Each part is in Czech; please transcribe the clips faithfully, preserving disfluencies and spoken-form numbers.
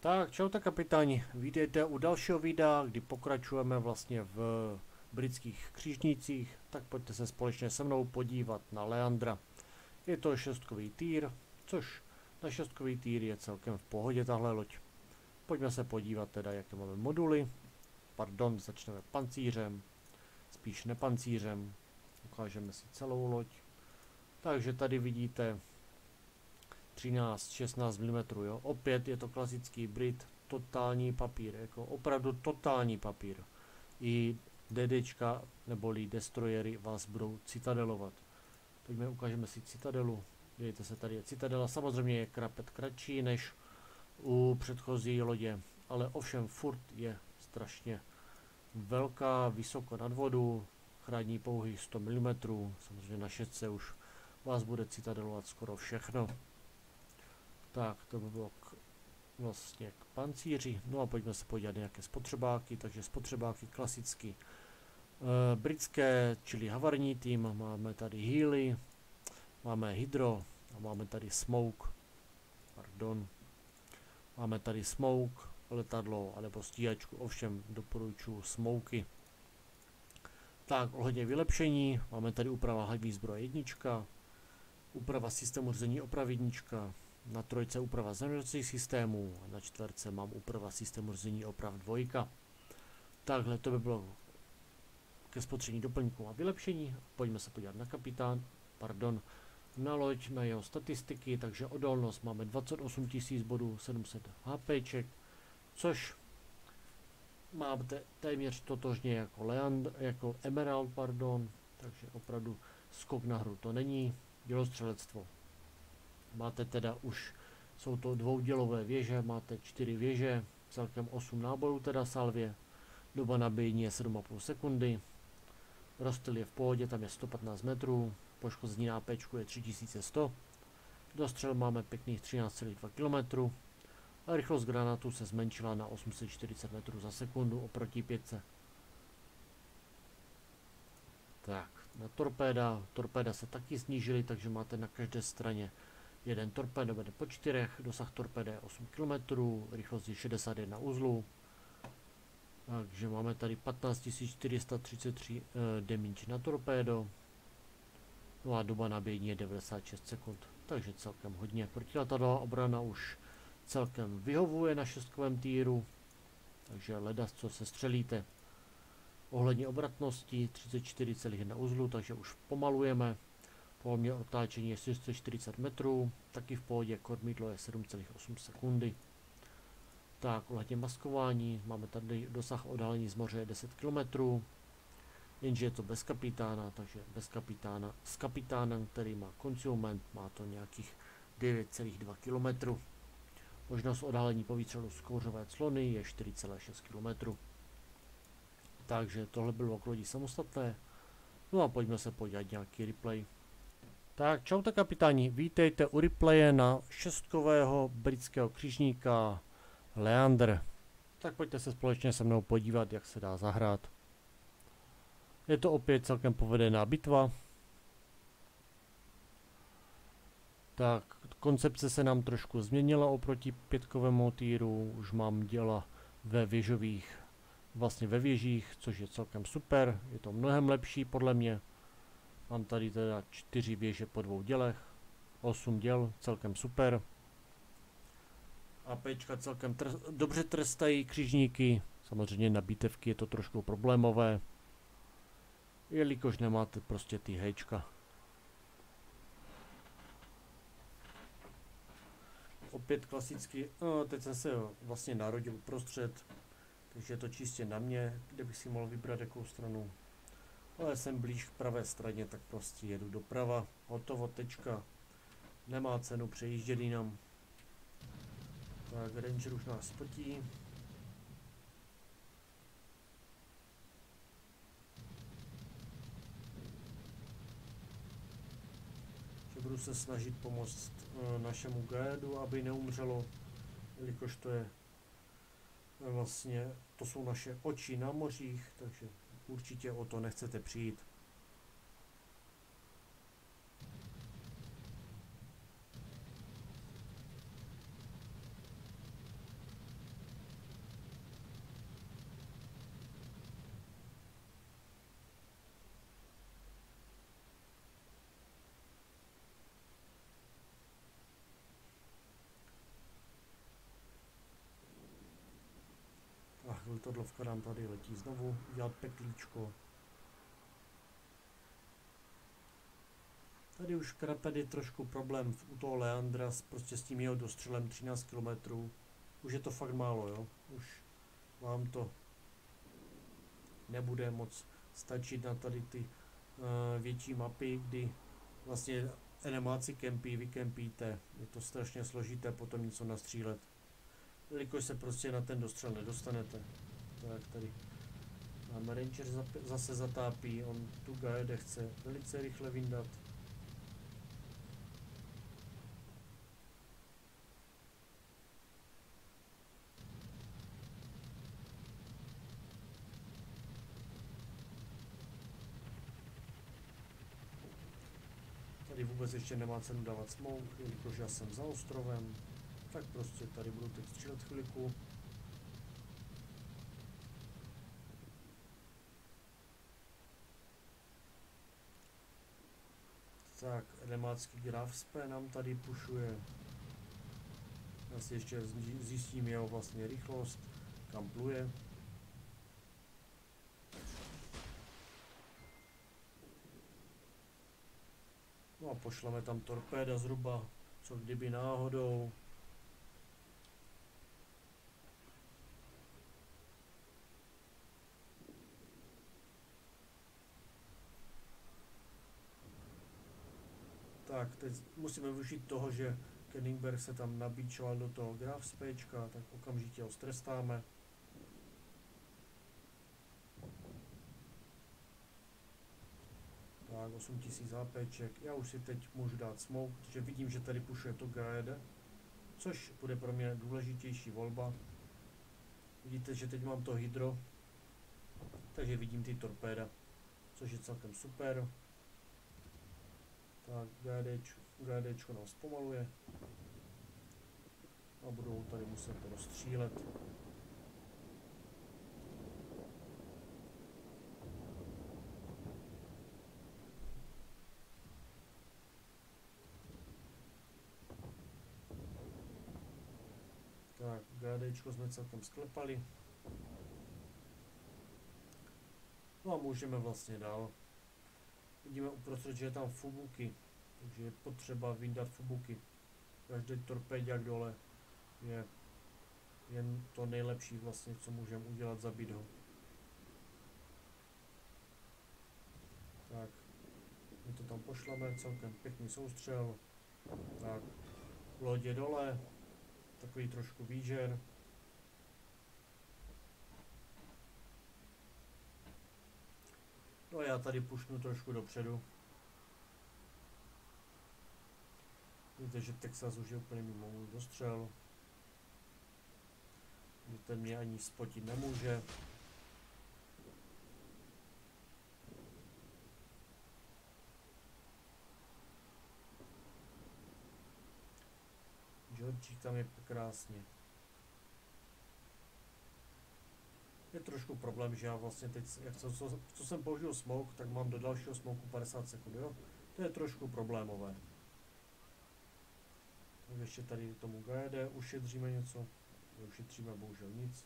Tak, čaute kapitáni, vítejte u dalšího videa, kdy pokračujeme vlastně v britských křižnících, tak pojďte se společně se mnou podívat na Leandra. Je to šestkový týr, což na šestkový týr je celkem v pohodě tahle loď. Pojďme se podívat teda, jaké máme moduly. Pardon, začneme pancířem, spíš nepancířem, ukážeme si celou loď. Takže tady vidíte třináct šestnáct milimetrů, jo. Opět je to klasický Brit, totální papír, jako opravdu totální papír. I DDčka neboli destroyery vás budou citadelovat. Pojďme, ukážeme si citadelu. Dívejte se, tady je citadela, samozřejmě je krapet kratší než u předchozí lodě, ale ovšem furt je strašně velká, vysoko nad vodu, chrání pouhých sto milimetrů, samozřejmě na šestce už vás bude citadelovat skoro všechno. Tak, to by bylo k, vlastně k pancíři. No a pojďme se podívat nějaké spotřebáky. Takže spotřebáky klasicky e, britské, čili havarní tým. Máme tady Healy, máme Hydro a máme tady Smoke. Pardon. Máme tady Smoke, letadlo alebo stíhačku. Ovšem doporučuji Smokey. Tak, ohledně vylepšení. Máme tady úprava hlavní zbroje jednička. Úprava systému řízení oprav jednička. Na trojce úprava zemědělských systémů a na čtverce mám úprava systému řízení oprav dvojka. Takhle to by bylo ke spotřební doplňků a vylepšení. Pojďme se podívat na kapitán, pardon, na loď, na jeho statistiky, takže odolnost máme dvacet osm tisíc bodů, sedm set HPček, což máte téměř totožně jako Leand, jako Emerald, pardon, takže opravdu skok na hru to není. Dělostřelectvo. Máte teda už, jsou to dvoudělové věže, máte čtyři věže, celkem osm nábojů teda salvě, doba nabíjení je sedm a půl sekundy, rozstyl je v pohodě, tam je sto patnáct metrů, poškození na APčku je tři tisíce sto, dostřel máme pěkných třináct celá dva kilometru a rychlost granátu se zmenšila na osm set čtyřicet metrů za sekundu oproti pětce. Tak, na torpéda, torpéda se taky snížily, takže máte na každé straně jeden torpédo vede po čtyřech, dosah torpéda je osm kilometrů, rychlost je šedesát jedna uzlů. Takže máme tady patnáct tisíc čtyři sta třicet tři eh, damage na torpédo. No a doba nabíjení je devadesát šest sekund, takže celkem hodně. Protiletadlová obrana už celkem vyhovuje na šestkovém týru, takže ledas co se střelíte. Ohledně obratnosti třicet čtyři celá jedna uzlu, takže už pomalujeme. Poměr otáčení je čtyři sta čtyřicet metrů, taky v pohodě, kormidlo je sedm celá osm sekundy. Tak, ohledně maskování, máme tady dosah odhalení z moře je deset kilometrů, jenže je to bez kapitána, takže bez kapitána, s kapitánem, který má concealment, má to nějakých devět celá dva kilometru. Možnost odhalení po výstřelu z kouřové clony je čtyři celá šest kilometru. Takže tohle bylo k lodi samostatné. No a pojďme se podívat nějaký replay. Tak, čaute kapitáni, vítejte u replaye na šestkového britského křižníka Leander. Tak pojďte se společně se mnou podívat, jak se dá zahrát. Je to opět celkem povedená bitva. Tak, koncepce se nám trošku změnila oproti pětkovému týru. Už mám děla ve věžových, vlastně ve věžích, což je celkem super. Je to mnohem lepší podle mě. Mám tady teda čtyři věže po dvou dělech, osm děl, celkem super. APčka celkem tr dobře trestají křižníky, samozřejmě na bitevky je to trošku problémové, jelikož nemáte prostě ty hejčka. Opět klasicky, no, teď jsem se vlastně narodil uprostřed, takže je to čistě na mě, kde bych si mohl vybrat jakou stranu. Ale jsem blíž k pravé straně, tak prostě jedu doprava, hotovo, tečka. Nemá cenu přejíždět jinam. Tak, Ranger už nás spotí. Že budu se snažit pomoct e, našemu Gédu, aby neumřelo, jelikož to je e, vlastně, to jsou naše oči na mořích, takže určitě o to nechcete přijít. letadlovka nám tady letí znovu dělat peklíčko. Tady už Kraped je trošku problém u toho Leandra, prostě s tím jeho dostřelem třináct kilometrů. Už je to fakt málo, jo. Už vám to nebude moc stačit na tady ty uh, větší mapy, kdy vlastně enemáci kempí, vy kempíte. Je to strašně složité potom něco nastřílet. Jelikož se prostě na ten dostřel nedostanete. Tak tady máme Ranger zase zatápí, on tu Gaede chce velice rychle vyndat. Tady vůbec ještě nemá cenu dávat smoke, jelikož já jsem za ostrovem. Tak prostě tady budu teď střílet chviliku. Tak, enemácký Grafspe nám tady pušuje. Já si ještě zjistím jeho vlastně rychlost, kam pluje. No a pošleme tam torpéda zhruba, co kdyby náhodou. Tak, teď musíme využít toho, že Kenningberg se tam nabíčoval do toho Grafspečka, tak okamžitě ho strestáme. Tak, osm tisíc APček. Já už si teď můžu dát smoke, protože vidím, že tady pušuje to Gaede, což bude pro mě důležitější volba. Vidíte, že teď mám to hydro, takže vidím ty torpéda, což je celkem super. Tak, Gaedečko nás pomaluje a budou tady muset rozstřílet. Tak, Gaedečko jsme celkem sklepali. No a můžeme vlastně dál. Vidíme uprostřed, že je tam Fubuki, takže je potřeba vyndat Fubuki. Každý torpéďák dole je jen to nejlepší vlastně, co můžeme udělat, zabít ho. Tak, my to tam pošleme, celkem pěkný soustřel. Tak, lodě dole, takový trošku výžer. No a já tady pušnu trošku dopředu. Víte, že Texas už je úplně mimo můj dostřel. Že ten mě ani spotit nemůže. Georgík tam je krásně. Je trošku problém, že já vlastně teď, jak co, co, co jsem použil smoke, tak mám do dalšího smoku padesát sekund, jo? To je trošku problémové. Tak ještě tady tomu Gaede ušetříme něco. Ušetříme bohužel nic.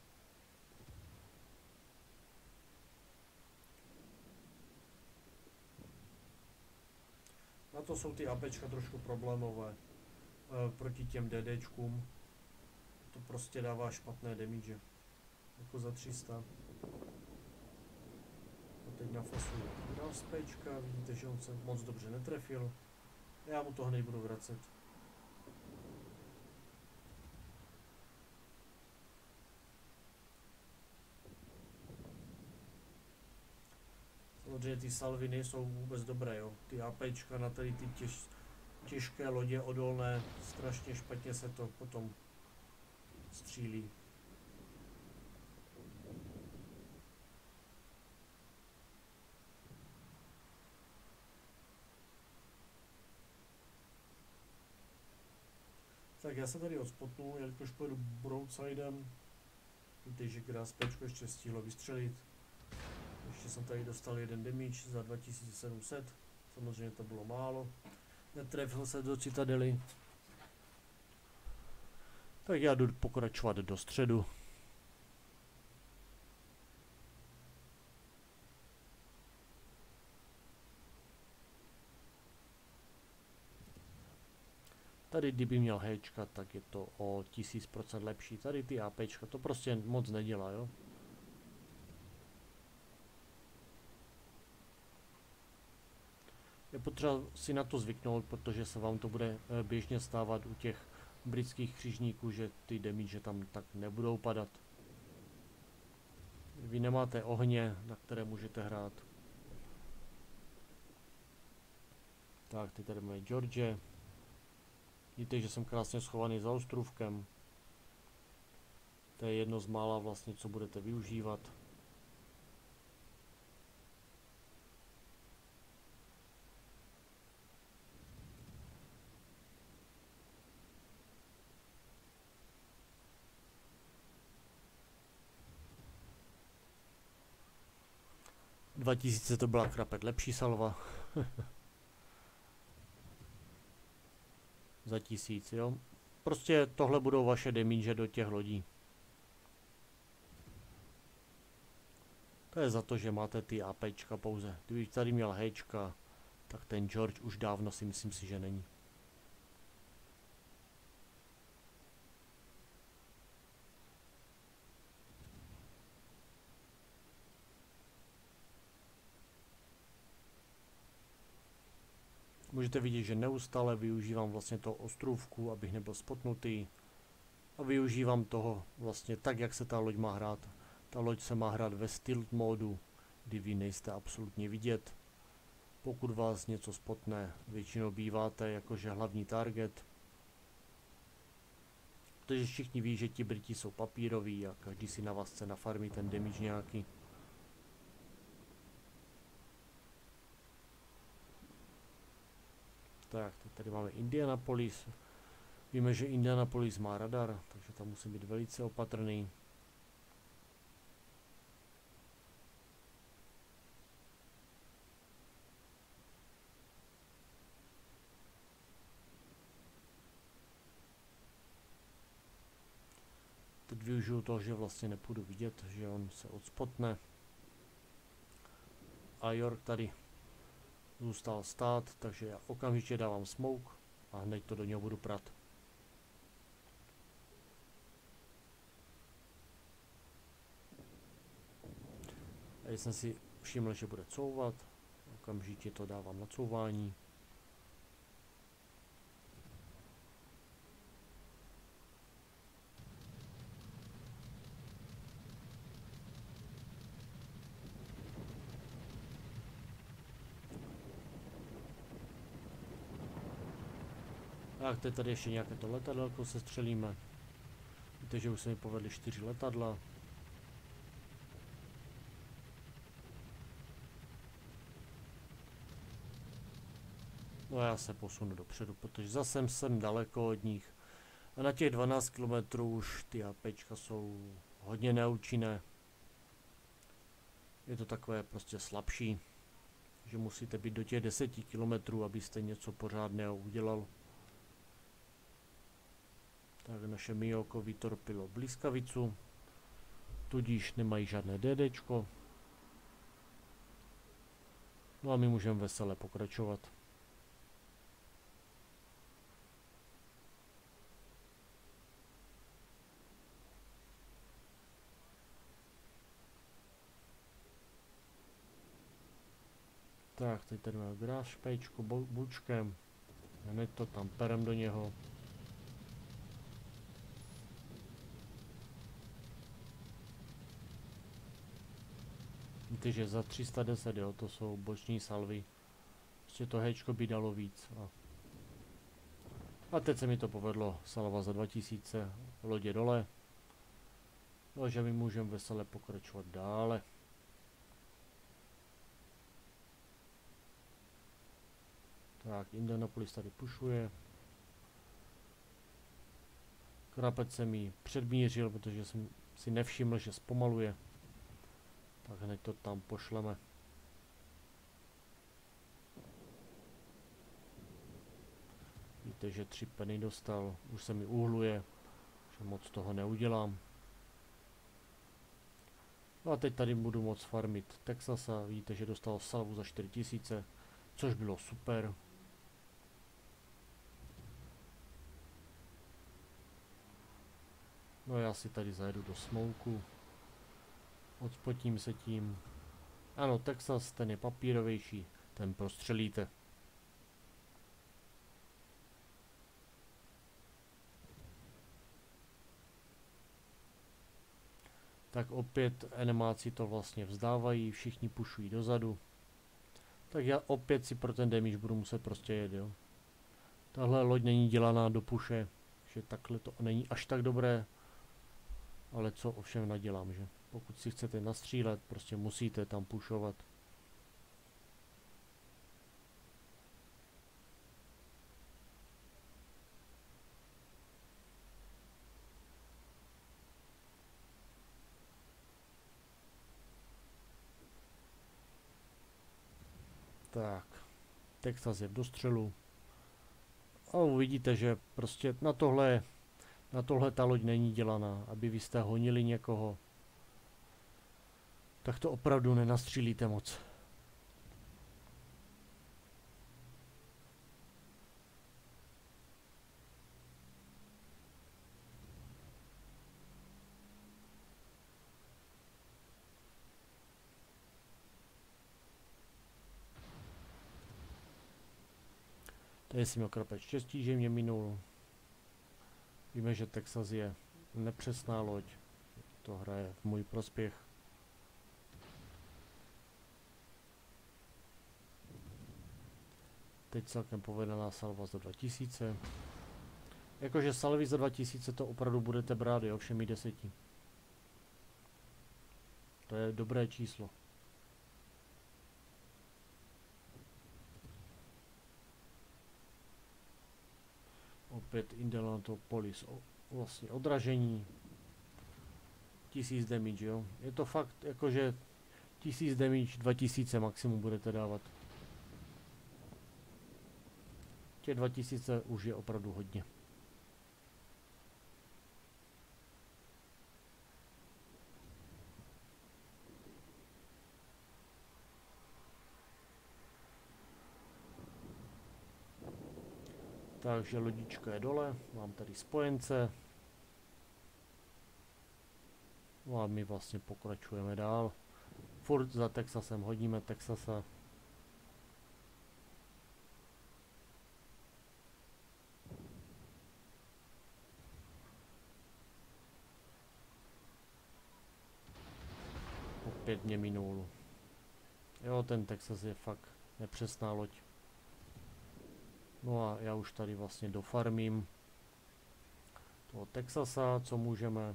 Na to jsou ty APčka trošku problémové. E, proti těm DDčkům. To prostě dává špatné damage. Jako za tři sta. A teď nafasuju Grafspečka, vidíte, že on se moc dobře netrefil. Já mu to hned budu vracet. Samozřejmě ty salvy nejsou vůbec dobré, jo. Ty APčka na tady ty těž, těžké lodě odolné, strašně špatně se to potom střílí. Tak já se tady odspotnu, jelikož pojedu broadsidem. Víte, že Grafspečko ještě stihlo vystřelit. Ještě jsem tady dostal jeden damage za dva tisíce sedm set. Samozřejmě to bylo málo. Netrefil se do citadely. Tak já jdu pokračovat do středu. Tady kdyby měl Hčka, tak je to o tisíc procent lepší. Tady ty APčka to prostě moc nedělá, jo. Je potřeba si na to zvyknout, protože se vám to bude běžně stávat u těch britských křižníků, že ty damage tam tak nebudou padat. Vy nemáte ohně, na které můžete hrát. Tak, teď tady máme George. Vidíte, že jsem krásně schovaný za ostrůvkem. To je jedno z mála vlastně, co budete využívat. dva tisíce to byla krapet lepší salva. Za tisíc, jo. Prostě tohle budou vaše damage do těch lodí. To je za to, že máte ty APčka pouze. Kdybych tady měl Hčka, tak ten George už dávno si myslím si, že není. Můžete vidět, že neustále využívám vlastně toho ostrůvku, abych nebyl spotnutý. A využívám toho vlastně tak, jak se ta loď má hrát. Ta loď se má hrát ve stealth módu, kdy vy nejste absolutně vidět. Pokud vás něco spotne, většinou býváte jakože hlavní target. Protože všichni ví, že ti Briti jsou papíroví a každý si na vás chce nafarmit ten damage nějaký. Tak, teď tady máme Indianapolis. Víme, že Indianapolis má radar, takže tam musím být velice opatrný. Teď využiju toho, že vlastně nepůjdu vidět, že on se odspotne. A York tady zůstal stát, takže já okamžitě dávám smoke a hned to do něho budu prat. A jsem si všiml, že bude couvat, okamžitě to dávám na couvání. Tak, teď tady ještě nějaké to letadlo se střelíme. Víte, že už se mi povedly čtyři letadla. No a já se posunu dopředu, protože zase jsem daleko od nich. A na těch dvanáct kilometrů už ty APčka jsou hodně neúčinné. Je to takové prostě slabší, že musíte být do těch deseti kilometrů, abyste něco pořádného udělal. Tak naše Miyoko vytorpilo blízkavicu, tudíž nemají žádné DDčko. No a my můžeme vesele pokračovat. Tak, teď tady máme gráž špejčku bučkem. Hned to tam perem do něho. Víte, že za tři sta deset, jo, to jsou boční salvy. Prostě to Hčko by dalo víc. A, a teď se mi to povedlo, salva za dva tisíce, lodě dole. Takže my můžeme vesele pokračovat dále. Tak, Indianapolis tady pušuje. Krapec se mi předmířil, protože jsem si nevšiml, že zpomaluje. Tak hned to tam pošleme. Víte, že tři penny dostal, už se mi uhluje, že moc toho neudělám. No a teď tady budu moct farmit Texasa, víte, že dostal salvu za čtyři tisíce, což bylo super. No já si tady zajedu do smouku. Odspotím se tím. Ano, Texas, ten je papírovější, ten prostřelíte. Tak opět enemáci to vlastně vzdávají, všichni pušují dozadu. Tak já opět si pro ten damage budu muset prostě jet, jo. Tahle loď není dělaná do puše, že takhle to není až tak dobré. Ale co ovšem nadělám, že pokud si chcete nastřílet, prostě musíte tam pušovat. Tak, Texas je v dostřelu. A uvidíte, že prostě na tohle, na tohle ta loď není dělaná, aby vy jste honili někoho. Tak to opravdu nenastřílíte moc. Tady si měl krapec štěstí, že mě minul. Víme, že Texas je nepřesná loď. To hraje v můj prospěch. Teď celkem povedená salva za dva tisíce. Jakože salvy za dva tisíce to opravdu budete brát, jo, všemi deseti. To je dobré číslo. Opět Indianapolis vlastně odražení. Tisíc damage, jo. Je to fakt jakože tisíc damage, dva tisíce maximum budete dávat. Těch dva tisíce už je opravdu hodně. Takže lodička je dole, mám tady spojence. No a my vlastně pokračujeme dál. Furt za Texasem hodíme Texasa. Opět mě minul. Jo, ten Texas je fakt nepřesná loď. No a já už tady vlastně dofarmím toho Texasa, co můžeme.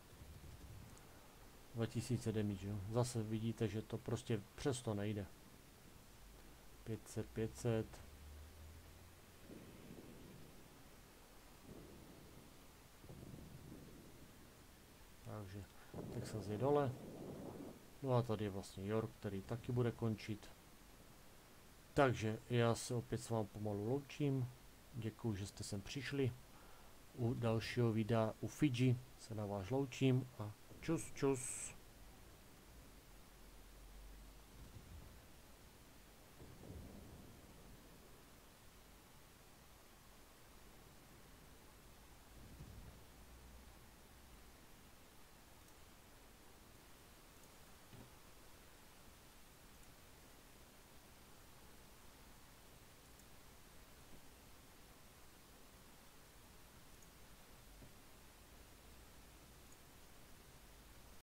dva tisíce damage, jo. Zase vidíte, že to prostě přesto nejde. pět set, pět set. Takže Texas je dole. No a tady je vlastně York, který taky bude končit. Takže já se opět s vámi pomalu loučím. Děkuji, že jste sem přišli. U dalšího videa u Fidži se na vás loučím a čus čus.